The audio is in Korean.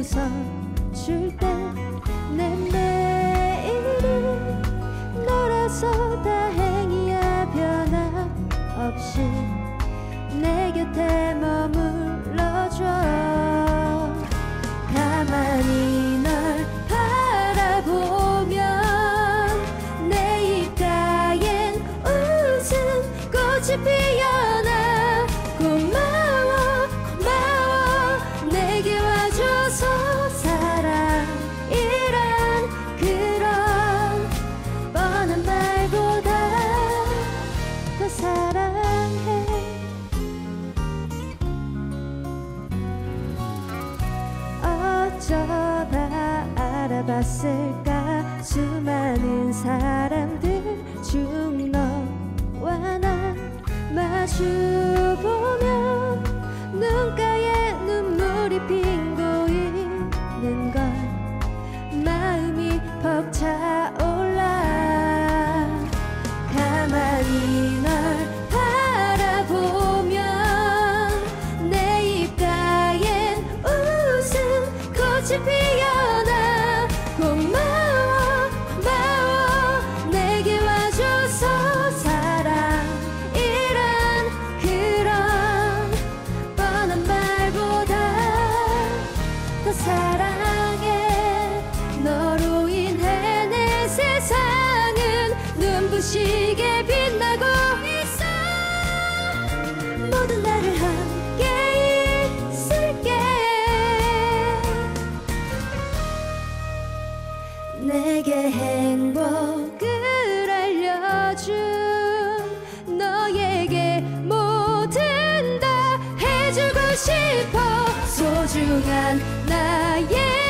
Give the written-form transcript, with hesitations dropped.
웃어줄 때 내 매일이 너라서 다행이야. 변함없이 내 곁에 머물러줘. 가만히 널 바라보면 내 입가엔 웃음 꽃이 피어나. 고마워 고마워 내게 와줘서. 사랑이란 그런 뻔한 말보다 더 사랑해. 어쩌다 알아봤을까. 수많은 사람들 중 너와 나 마주보면 눈가에 눈물이 핑 고이는 걸 마음이 벅차올라. 가만히 널 바라보면 내 입가엔 웃음 꽃이 피어나. 고마워 고마워 내게 와줘서. 사랑이란 그런 뻔한 말보다 더 사랑해. 너로 인해 내 세상은 눈부시게 빛나고 있어. 모든 날을 함께 있을게. 내게 행복을 알려준 너에게 뭐든 다 해주고 싶어. 소중한 나의